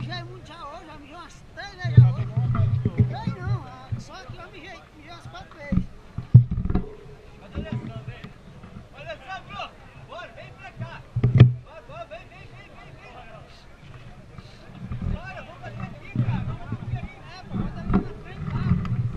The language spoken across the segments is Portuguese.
mijei muito já hoje, já mijei umas 3 vezes já hoje. 3 não, só que eu mijei umas 4 vezes. Olha só, Bruno! Bora, vem pra cá! Bora, vem! Bora, vamos bater aqui, cara! Vamos bater aqui! É, pô, vai dar ali na frente lá.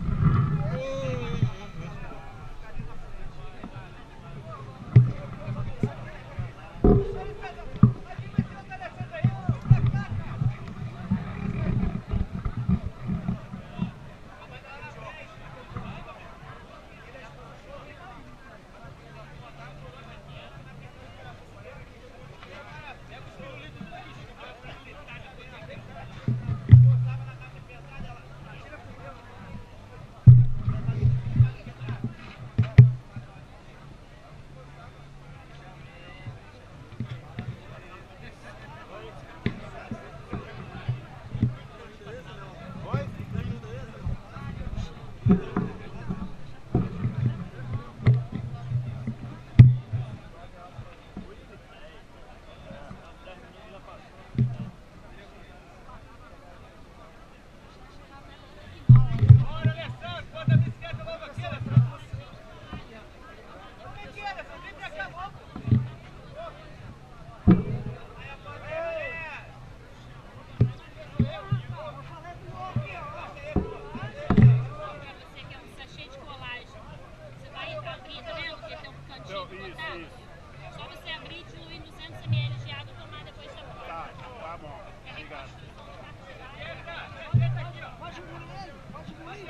Só você abrir e diluir 200 ml de água e tomar depois da boca. Tá bom. Obrigado. Pode engolir ele, pode engolir.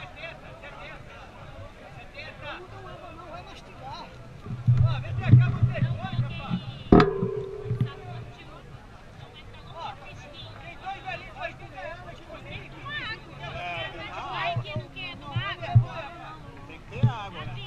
70. Não dá água não, vai mastigar. Ó, vem pra cá, você. Não Olha, rapaz. sabor de uva. Não vai ficar longe fresquinho. Tem dois ali, dois de água, tipo assim. Vai que não quer tomar água. Tem que ter água, né?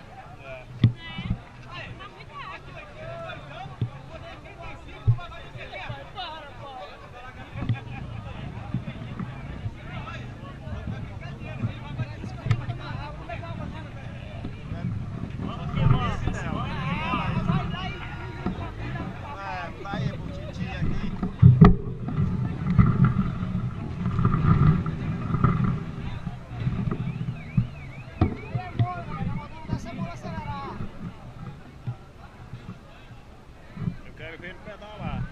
Eu quero ver ele pedalar.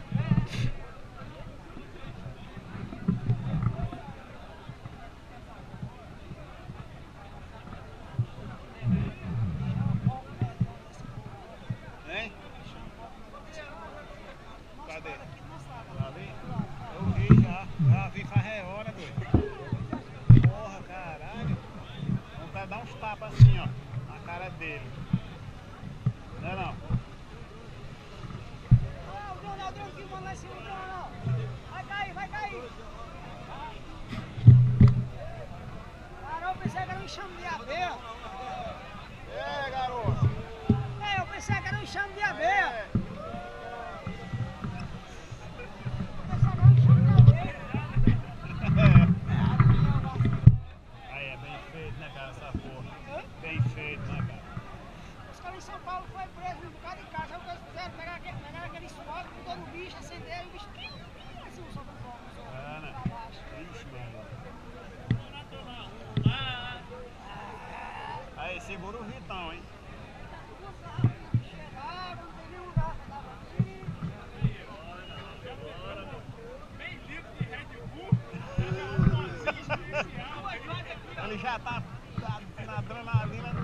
Hein? Cadê? Ali? Eu vi já vi faz hora, doido. Porra, caralho. Vamos dar uns tapas assim, ó, na cara dele. Não é não? O Donaldo aqui, mano, lá em cima, Donaldo. Vai cair. Cara, eu pensei que era um enxame de abelha. É, garoto. Eu pensei que era um enxame de abelha. Aí é bem feito, né, cara, essa porra. Bem feito, né, cara? Os caras em São Paulo foi preso um bocado de casa. Sabe o que eles fizeram? Pegaram aquele suor, botou no bicho, acenderam e o bicho assim, soltou fogo. É, né? Pra baixo. Ixi, mano. Aí, segura o Vitão, hein? Chegava, não tem nenhum lugar pra dar aqui. Ele já tá na adrenalina.